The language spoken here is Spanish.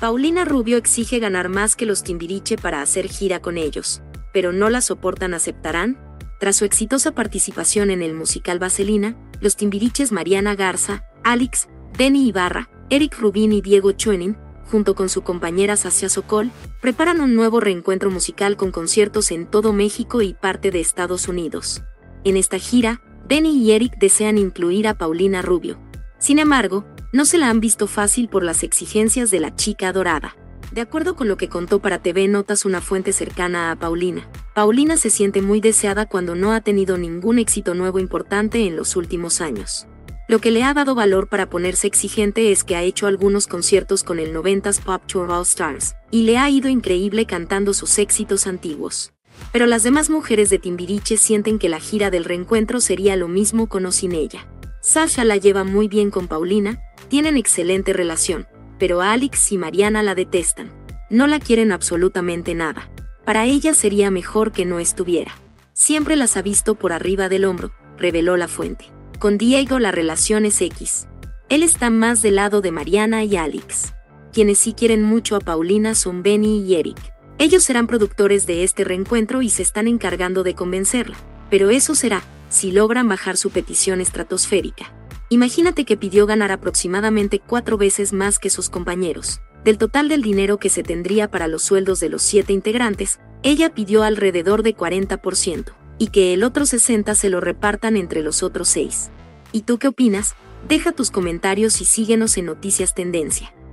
Paulina Rubio exige ganar más que los Timbiriche para hacer gira con ellos, pero no la soportan. ¿Aceptarán? Tras su exitosa participación en el musical Vaselina, los Timbiriches Mariana Garza, Alix, Denny Ibarra, Eric Rubin y Diego Schoening, junto con su compañera Sasha Sokol, preparan un nuevo reencuentro musical con conciertos en todo México y parte de Estados Unidos. En esta gira, Denny y Eric desean incluir a Paulina Rubio. Sin embargo, no se la han visto fácil por las exigencias de la chica dorada. De acuerdo con lo que contó para TV Notas una fuente cercana a Paulina, Paulina se siente muy deseada cuando no ha tenido ningún éxito nuevo importante en los últimos años. Lo que le ha dado valor para ponerse exigente es que ha hecho algunos conciertos con el 90s Pop Tour All Stars, y le ha ido increíble cantando sus éxitos antiguos. Pero las demás mujeres de Timbiriche sienten que la gira del reencuentro sería lo mismo con o sin ella. Sasha la lleva muy bien con Paulina, tienen excelente relación, pero Alix y Mariana la detestan. No la quieren absolutamente nada. Para ella sería mejor que no estuviera. Siempre las ha visto por arriba del hombro, reveló la fuente. Con Diego la relación es X. Él está más del lado de Mariana y Alix. Quienes sí quieren mucho a Paulina son Benny y Eric. Ellos serán productores de este reencuentro y se están encargando de convencerla. Pero eso será, si logran bajar su petición estratosférica. Imagínate que pidió ganar aproximadamente 4 veces más que sus compañeros. Del total del dinero que se tendría para los sueldos de los 7 integrantes, ella pidió alrededor de 40%, y que el otro 60% se lo repartan entre los otros 6. ¿Y tú qué opinas? Deja tus comentarios y síguenos en Noticias Tendencia.